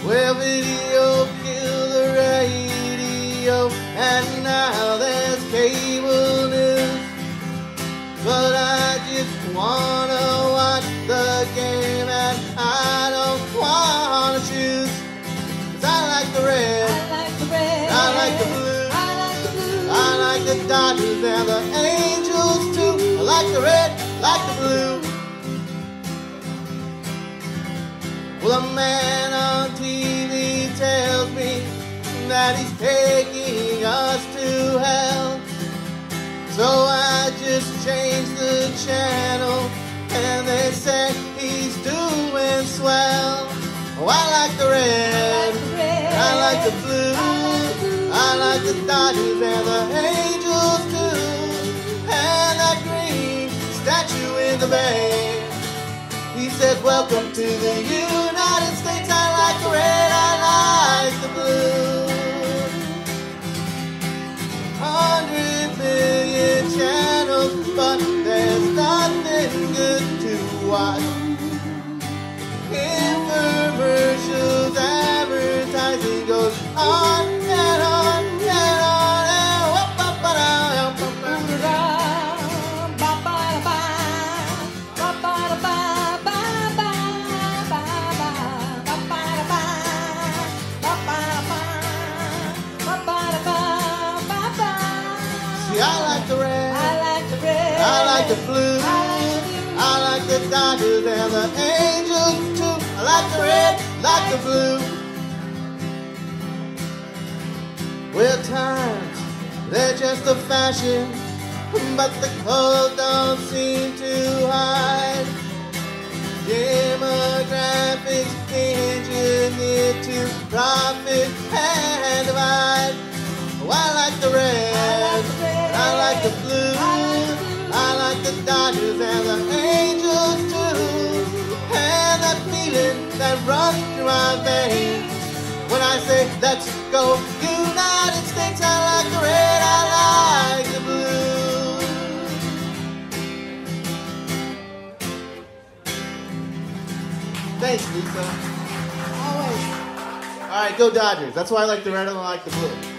Well, video killed the radio, and now there's cable news. But I just wanna watch the game, and I don't wanna choose. 'Cause I like the red, I like the blue, I like the Dodgers and the Angels too. I like the red, like the blue. Well, a man on TV tells me that he's taking us to hell. So I just changed the channel, and they say he's doing swell. Oh, I like the red, I like the blue, I like the Dodgers and the Angels too. And that green statue in the bay, he said, welcome to the United States. I like the red, I like the blue. 100 million channels, but there's nothing good to watch. Infomercials, advertising goes on and on and on and whoop, up, down, See, I like the red, I like the blue, I like the Dodgers and the Angels too. I like the red, like the blue. Well, times, they're just a fashion, but the colors don't seem to hide. Demographics engineered to profit and divide. Oh, I like the red, I like the blue, I like the Dodgers and the Angels too. And that feeling that runs through my veins when I say, let's go United States. I like the red, I like the blue. Thanks, Lisa. Always. All right, go Dodgers. That's why I like the red and I like the blue.